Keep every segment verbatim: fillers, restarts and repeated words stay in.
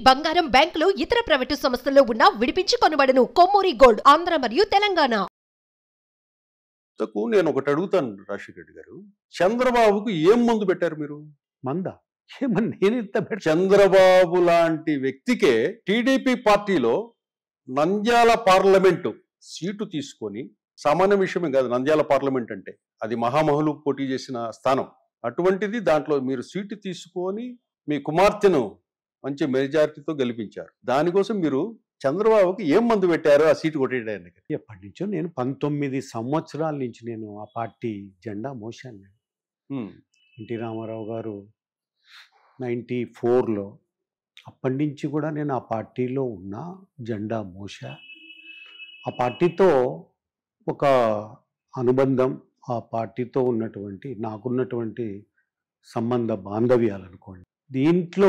బంగారం బ్యాంకులు ఇతర ప్రైవేటు సంస్థల్లో ఉన్న విడిపించి కొనబడును. కొమ్మూరి గోల్డ్ ఆంధ్ర మరియు తెలంగాణ. నేను ఒకటి అడుగుతాను రాజశేఖర రెడ్డి గారు, చంద్రబాబుకు ఏం మందు పెట్టారు మీరు? మంద ఏమన్నా నేను ఇంత పెట్ట చంద్రబాబు లాంటి వ్యక్తికే టీడీపీ పార్టీలో నంద్యాల పార్లమెంటు సీటు తీసుకొని, సామాన్య విషయమే కాదు నంద్యాల పార్లమెంట్ అంటే, అది మహామహులు పోటీ చేసిన స్థానం. అటువంటిది దాంట్లో మీరు సీటు తీసుకొని మీ కుమార్తెను మంచి మెజారిటీతో గెలిపించారు. దానికోసం మీరు చంద్రబాబుకి ఏం మందు పెట్టారు ఆ సీటు కొట్టేయడానికి? ఎప్పటి నుంచో నేను పంతొమ్మిది సంవత్సరాల నుంచి నేను ఆ పార్టీ జెండా మోసాను. నేను ఎన్టీ రామారావు గారు నైంటీ ఫోర్లో అప్పటి నుంచి కూడా నేను ఆ పార్టీలో ఉన్న జెండా మోసా. ఆ పార్టీతో ఒక అనుబంధం, ఆ పార్టీతో ఉన్నటువంటి నాకున్నటువంటి సంబంధ బాంధవ్యాలు అనుకోండి. దీంట్లో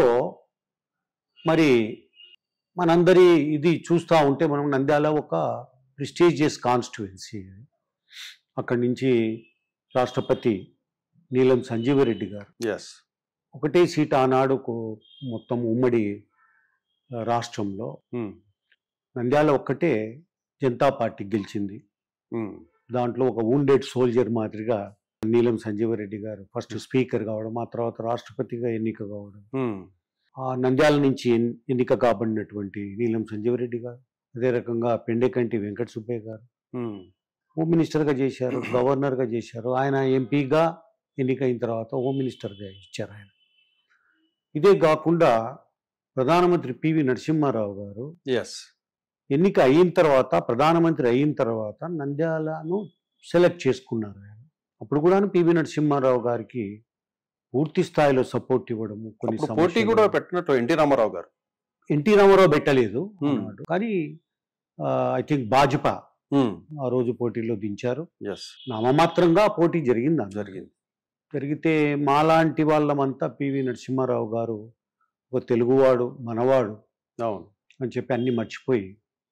మరి మనందరి ఇది చూస్తూ ఉంటే మనం నంద్యాల ఒక ప్రెస్టీజియస్ కాన్స్టిట్యుయెన్సీ. అక్కడి నుంచి రాష్ట్రపతి నీలం సంజీవరెడ్డి గారు ఎస్ ఒకటే సీట్ ఆనాడుకు మొత్తం ఉమ్మడి రాష్ట్రంలో నంద్యాల ఒక్కటే జనతా పార్టీ గెలిచింది. దాంట్లో ఒక వూండెడ్ సోల్జర్ మాదిరిగా నీలం సంజీవరెడ్డి గారు ఫస్ట్ స్పీకర్ కావడం, ఆ తర్వాత రాష్ట్రపతిగా ఎన్నిక కావడం, ఆ నంద్యాల నుంచి ఎన్నిక కాబడినటువంటి నీలం సంజీవరెడ్డి గారు, అదే రకంగా పెండెకంటి వెంకట సుబ్బయ్య గారు హోమ్ మినిస్టర్గా చేశారు, గవర్నర్గా చేశారు. ఆయన ఎంపీగా ఎన్నికైన తర్వాత హోమ్ మినిస్టర్గా ఇచ్చారు ఆయన. ఇదే కాకుండా ప్రధానమంత్రి పివి నరసింహారావు గారు ఎస్ ఎన్నిక అయిన తర్వాత, ప్రధానమంత్రి అయిన తర్వాత నంద్యాలను సెలెక్ట్ చేసుకున్నారు ఆయన. అప్పుడు కూడా పివి నరసింహారావు గారికి పూర్తి స్థాయిలో సపోర్ట్ ఇవ్వడము. కొన్ని పోటీ కూడా పెట్టినట్టు ఎన్టీ రామారావు గారు ఎన్టీ రామారావు పెట్టలేదు అన్నాడు, కానీ ఐ థింక్ భాజపా ఆ రోజు పోటీలో దించారు. నామమాత్రంగా పోటీ జరిగింది జరిగింది జరిగితే మాలాంటి వాళ్ళమంతా పివి నరసింహారావు గారు ఒక తెలుగువాడు, మనవాడు అవును అని చెప్పి అన్ని మర్చిపోయి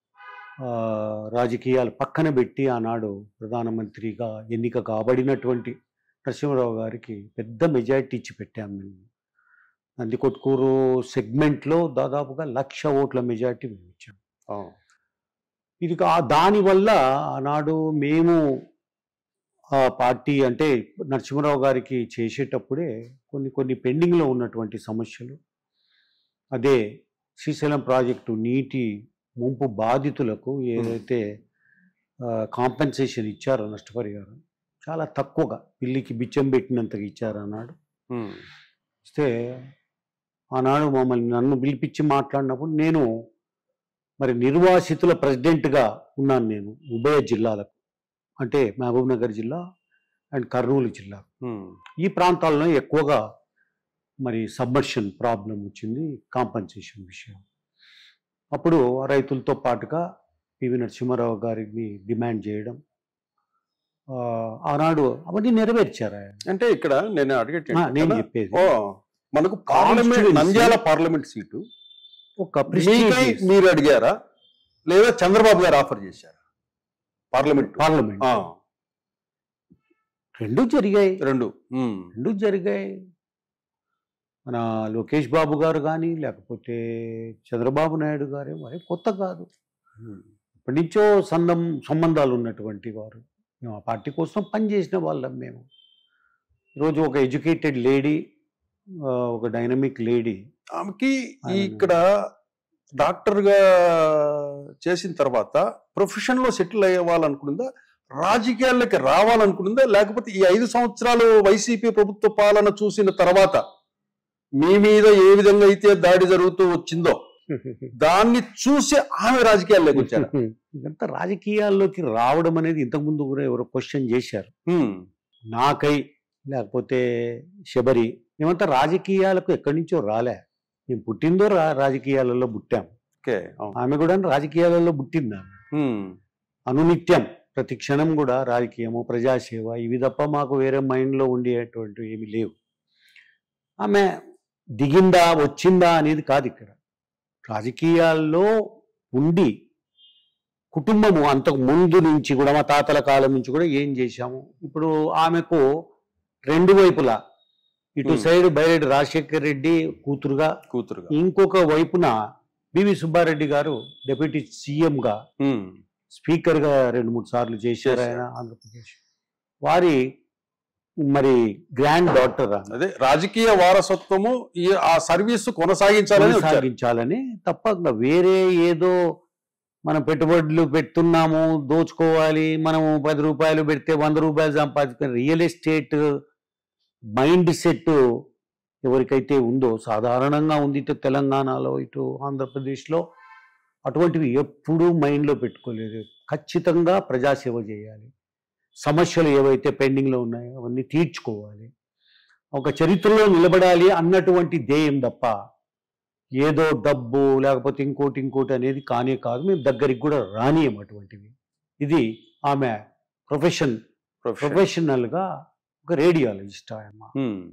రాజకీయాలు పక్కన పెట్టి ఆనాడు ప్రధానమంత్రిగా ఎన్నిక కాబడినటువంటి నరసింహారావు గారికి పెద్ద మెజారిటీ ఇచ్చి పెట్టాము మేము. నందికొట్కూరు సెగ్మెంట్లో దాదాపుగా లక్ష ఓట్ల మెజారిటీ మేము ఇచ్చాము. ఇది దానివల్ల ఆనాడు మేము ఆ పార్టీ అంటే నరసింహారావు గారికి చేసేటప్పుడే కొన్ని కొన్ని పెండింగ్లో ఉన్నటువంటి సమస్యలు, అదే శ్రీశైలం ప్రాజెక్టు నీటి ముంపు బాధితులకు ఏదైతే కాంపెన్సేషన్ ఇచ్చారో నష్టపరిహారం చాలా తక్కువగా, పిల్లికి బిచ్చం పెట్టినంతగా ఇచ్చారు అన్నాడు. ఇస్తే ఆనాడు మమ్మల్ని నన్ను పిలిపించి మాట్లాడినప్పుడు నేను మరి నిర్వాసితుల ప్రెసిడెంట్గా ఉన్నాను. నేను ఉభయ జిల్లాలకు, అంటే మహబూబ్ నగర్ జిల్లా అండ్ కర్నూలు జిల్లా, ఈ ప్రాంతాల్లో ఎక్కువగా మరి సబ్మర్షన్ ప్రాబ్లం వచ్చింది, కాంపన్సేషన్ విషయం. అప్పుడు రైతులతో పాటుగా పివి నరసింహారావు గారిని డిమాండ్ చేయడం, ఆనాడు అవన్నీ నెరవేర్చారు ఆయన. అంటే ఇక్కడ నేను అడిగేది నేను చెప్పేది, మనకు పార్లమెంట్ నంద్యాల పార్లమెంట్ సీటు ఒక మీరు అడిగారా లేదా చంద్రబాబు గారు ఆఫర్ చేశారా? పార్లమెంట్ పార్లమెంట్ రెండు జరిగాయి రెండు రెండు జరిగాయి మన లోకేష్ బాబు గారు కానీ లేకపోతే చంద్రబాబు నాయుడు గారు మరి కొత్త కాదు, ఇప్పటి నుంచో సందం సంబంధాలు ఉన్నటువంటి వారు. మేము ఆ పార్టీ కోసం పనిచేసిన వాళ్ళం. మేము ఈరోజు ఒక ఎడ్యుకేటెడ్ లేడీ, ఒక డైనమిక్ లేడీ, ఆమెకి ఇక్కడ డాక్టర్గా చేసిన తర్వాత ప్రొఫెషన్లో సెటిల్ అయ్యేవాళ్ళనుకుందా, రాజకీయాల్లోకి రావాలనుకుందా, లేకపోతే ఈ ఐదు సంవత్సరాలు వైసీపీ ప్రభుత్వ పాలన చూసిన తర్వాత మీ మీద ఏ విధంగా అయితే దాడి జరుగుతూ వచ్చిందో దాన్ని చూసి ఆమె రాజకీయాల్లోకి వచ్చారు? ఇదంతా రాజకీయాల్లోకి రావడం అనేది ఇంతకుముందు కూడా ఎవరో క్వశ్చన్ చేశారు. నాకై లేకపోతే శబరి మేమంతా రాజకీయాలకు ఎక్కడి నుంచో రాలే, మేము పుట్టిందో రా రాజకీయాలలో పుట్టాం. ఆమె కూడా రాజకీయాలలో పుట్టింది. ఆమె అనునిత్యం ప్రతి క్షణం కూడా రాజకీయము, ప్రజాసేవ ఇవి తప్ప మాకు వేరే మైండ్లో ఉండేటువంటివి ఏమి లేవు. ఆమె దిగిందా వచ్చిందా అనేది కాదు ఇక్కడ. రాజకీయాల్లో ఉండి కుటుంబము అంతకు ముందు నుంచి కూడా మా తాతల కాలం నుంచి కూడా ఏం చేశాము. ఇప్పుడు ఆమెకు రెండు వైపులా ఇటు సైడ్ బైరెడ్డి రాజశేఖర్ రెడ్డి కూతురుగా, కూతురుగా ఇంకొక వైపున బివి సుబ్బారెడ్డి గారు డిప్యూటీ సీఎం గా, స్పీకర్ గా రెండు మూడు సార్లు చేశారు ఆయన ఆంధ్రప్రదేశ్. వారి మరి గ్రాండ్ డాటర్ అదే రాజకీయ వారసత్వము ఈ ఆ సర్వీస్ కొనసాగించాలని కొనసాగించాలని తప్ప వేరే ఏదో మనం పెట్టుబడులు పెడుతున్నాము, దోచుకోవాలి, మనము పది రూపాయలు పెడితే వంద రూపాయలు సంపాదించుకుని రియల్ ఎస్టేట్ మైండ్ సెట్ ఎవరికైతే ఉందో, సాధారణంగా ఉంది ఇటు తెలంగాణలో ఇటు ఆంధ్రప్రదేశ్లో, అటువంటివి ఎప్పుడూ మైండ్లో పెట్టుకోలేదు. ఖచ్చితంగా ప్రజాసేవ చేయాలి, సమస్యలు ఏవైతే పెండింగ్లో ఉన్నాయో అవన్నీ తీర్చుకోవాలి, ఒక చరిత్రలో నిలబడాలి అన్నటువంటి ధ్యేయం తప్ప ఏదో డబ్బు లేకపోతే ఇంకోటి ఇంకోటి అనేది కానే కాదు. మేము దగ్గరికి కూడా రానియం అటువంటివి. ఇది ఆమె ప్రొఫెషన్, ప్రొఫెషనల్గా ఒక రేడియాలజిస్ట్ ఆమె.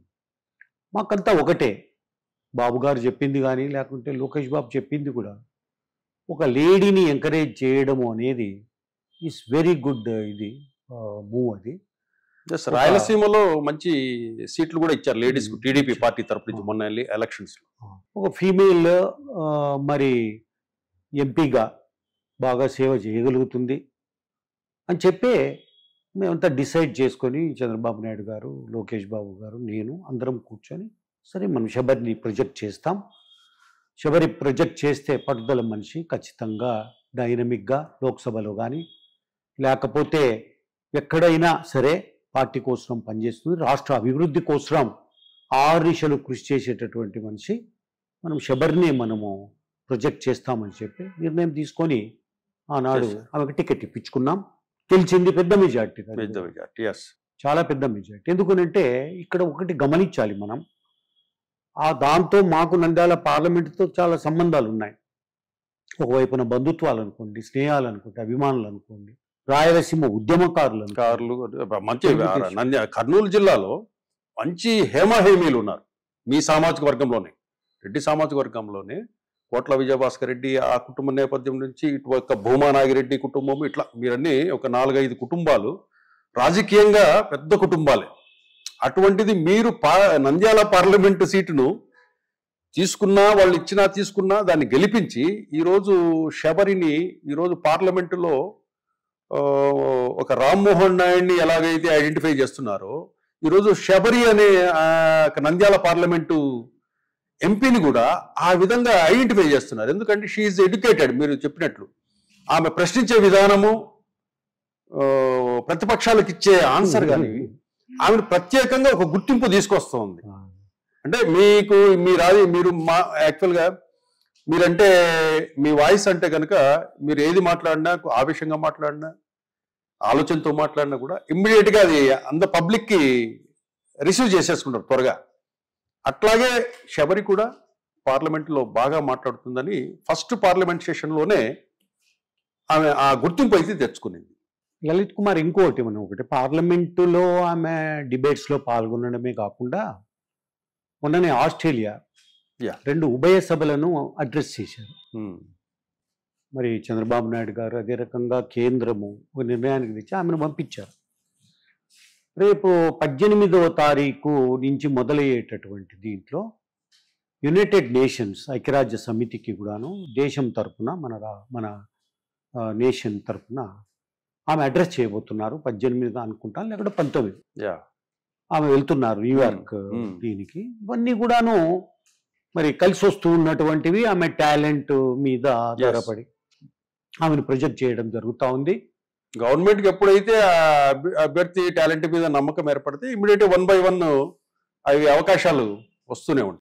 మాకంతా ఒకటే, బాబు గారు చెప్పింది కానీ లేకుంటే లోకేష్ బాబు చెప్పింది కూడా, ఒక లేడీని ఎంకరేజ్ చేయడము అనేది ఈస్ వెరీ గుడ్ ఇది మూవ్. అది రాయలసీమలో మంచి సీట్లు కూడా ఇచ్చారు లేడీస్ టీడీపీ పార్టీ తరపు నుంచి మొన్న ఎలక్షన్స్ లో. ఒక ఫీమేల్ మరి ఎంపీగా బాగా సేవ చేయగలుగుతుంది అని చెప్పే మేమంతా డిసైడ్ చేసుకొని చంద్రబాబు నాయుడు గారు, లోకేష్ బాబు గారు, నేను అందరం కూర్చొని సరే మనం శబరిని ప్రొజెక్ట్ చేస్తాం, శబరి ప్రొజెక్ట్ చేస్తే పట్టుదల మనిషి ఖచ్చితంగా డైనమిక్గా లోక్సభలో కానీ లేకపోతే ఎక్కడైనా సరే పార్టీ కోసం పనిచేస్తుంది, రాష్ట్ర అభివృద్ధి కోసం ఆర్నిశలు కృషి చేసేటటువంటి మనిషి, మనం శబరిని మనము ప్రొజెక్ట్ చేస్తామని చెప్పి నిర్ణయం తీసుకొని ఆనాడు ఆమెకు టికెట్ ఇప్పించుకున్నాం. గెలిచింది పెద్ద మెజార్టీ, పెద్ద మెజార్టీ, చాలా పెద్ద మెజార్టీ. ఎందుకనంటే ఇక్కడ ఒకటి గమనించాలి మనం, ఆ దాంతో మాకు నంద్యాల పార్లమెంటుతో చాలా సంబంధాలు ఉన్నాయి. ఒకవైపున బంధుత్వాలు అనుకోండి, స్నేహాలు అనుకోండి, అభిమానులు అనుకోండి, రాయలసీమ ఉద్యమకారులు కార్లు మంచి నంద్యాల కర్నూలు జిల్లాలో మంచి హేమహేమీలు ఉన్నారు. మీ సామాజిక వర్గంలోనే, రెడ్డి సామాజిక వర్గంలోనే కోట్ల విజయభాస్కర్ రెడ్డి ఆ కుటుంబ నేపథ్యం నుంచి ఇటు ఒక భూమా నాగిరెడ్డి కుటుంబం, ఇట్లా మీరన్నీ ఒక నాలుగైదు కుటుంబాలు రాజకీయంగా పెద్ద కుటుంబాలే. అటువంటిది మీరు పా నంద్యాల పార్లమెంటు సీటును తీసుకున్నా, వాళ్ళు ఇచ్చినా తీసుకున్నా దాన్ని గెలిపించి ఈరోజు శబరిని ఈరోజు పార్లమెంటులో ఒక రామ్మోహన్ నాయుడిని ఎలాగైతే ఐడెంటిఫై చేస్తున్నారో, ఈరోజు శబరి అనే నంద్యాల పార్లమెంటు ఎంపీని కూడా ఆ విధంగా ఐడెంటిఫై చేస్తున్నారు. ఎందుకంటే షీ ఈజ్ ఎడ్యుకేటెడ్. మీరు చెప్పినట్లు ఆమె ప్రశ్నించే విధానము, ప్రతిపక్షాలకు ఇచ్చే ఆన్సర్ కానీ ఆమెను ప్రత్యేకంగా ఒక గుర్తింపు తీసుకొస్తుంది. అంటే మీకు మీరు అది మీరు మా యాక్చువల్గా మీరంటే మీ వాయిస్ అంటే కనుక మీరు ఏది మాట్లాడినా, ఆవేశంగా మాట్లాడినా, ఆలోచనతో మాట్లాడినా కూడా ఇమ్మీడియట్గా అది అంత పబ్లిక్కి రిసీవ్ చేసేసుకుంటారు త్వరగా. అట్లాగే శబరి కూడా పార్లమెంట్లో బాగా మాట్లాడుతుందని ఫస్ట్ పార్లమెంట్ సెషన్లోనే ఆమె ఆ గుర్తింపు అయితే తెచ్చుకునింది. లలిత్ కుమార్ ఇంకోటి మనం ఒకటి, పార్లమెంటులో ఆమె డిబేట్స్లో పాల్గొనడమే కాకుండా మొన్ననే ఆస్ట్రేలియా రెండు ఉభయ సభలను అడ్రస్ చేశారు. మరి చంద్రబాబు నాయుడు గారు అదే రకంగా కేంద్రము ఒక నిర్ణయానికి తెచ్చి ఆమెను పంపించారు. రేపు పద్దెనిమిదవ తారీఖు నుంచి మొదలయ్యేటటువంటి దీంట్లో యునైటెడ్ నేషన్స్ ఐక్యరాజ్య సమితికి కూడాను దేశం తరఫున మన మన నేషన్ తరఫున ఆమె అడ్రస్ చేయబోతున్నారు. పద్దెనిమిది అనుకుంటాను, లేకపోతే పంతొమ్మిది ఆమె వెళ్తున్నారు న్యూయార్క్ దీనికి. ఇవన్నీ కూడాను మరి కలిసి వస్తూ ఉన్నటువంటివి. ఆమె టాలెంట్ మీద ఆధారపడి ఆమెను ప్రొజెక్ట్ చేయడం జరుగుతూ ఉంది. గవర్నమెంట్కి ఎప్పుడైతే అభ్యర్థి టాలెంట్ మీద నమ్మకం ఏర్పడితే ఇమ్మీడియట్ వన్ బై వన్ అవి అవకాశాలు వస్తూనే ఉంటాయి.